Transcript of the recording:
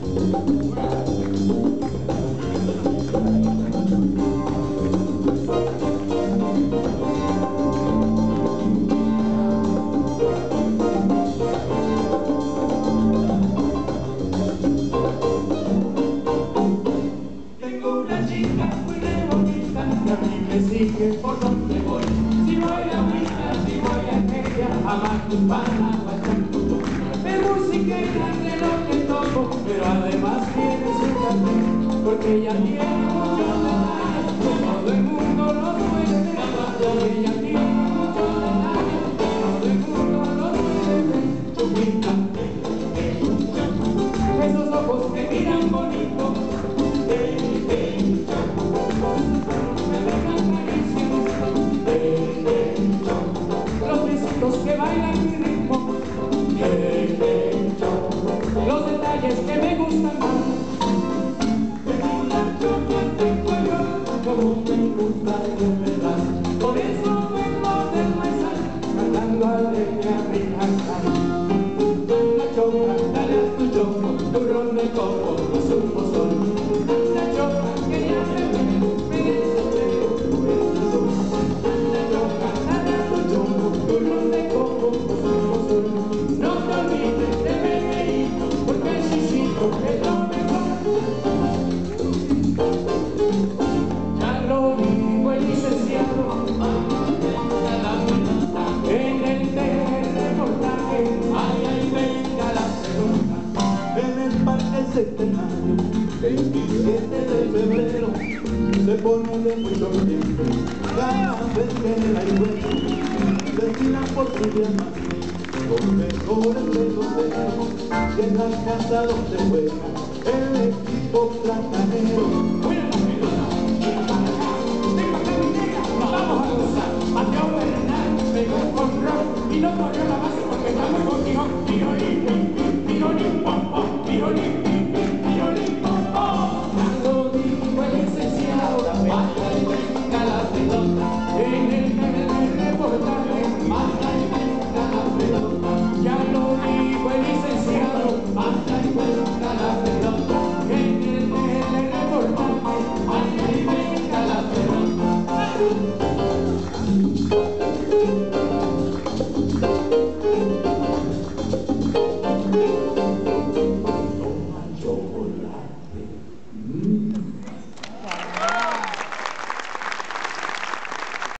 Sigue por donde voy, si voy a Huila, si voy a Kenia, a Macuspana, a Chancutú, es musiquera de lo que toco, pero además tiene su cartel, porque ella tiene mucho detalles, todo el mundo lo puede ver, porque ella tiene mucho detalles, todo el mundo lo puede ver, Chupita, esos ojos que miran bonito, los que bailan mi ritmo, los detalles que me gustan más, la choca tengo yo, como me gusta de verdad, por eso vengo del maizal, cantando alegre a mi cantar. La choca, dale a tu choco, turrón de coco y su pozol, la choca que ya se me desespero, por eso la choca, dale a tu choco, turrón de coco y su pozol, no te olvides de Megueíto, porque el chichito es lo mejor. Ya lo dijo el licenciado en el reportaje, ay, ay, venga la pelota. En el Parque Centenario, 27 de febrero, se pone de mucho tiempo, cada vez que hay juego, desfilan por su diamante, los mejores de los dedos, y en la casa donde juega el equipo platanero. Buena la pelota, tira para acá, venga acá mi negra, vamos a gozar. Mateo Bernal pegó un jonrón y no corrió la base porque está muy contigo. Tirorín, tirorín, pom, pom, tirorín, tirorín, pom, pom. Ya lo dijo el licenciado, vaya y venga la pelota. En el reportaje, vaya y venga la pelota. Ya lo dijo el licenciado, vaya y venga la pelota. En el reportaje, vaya y venga la pelota.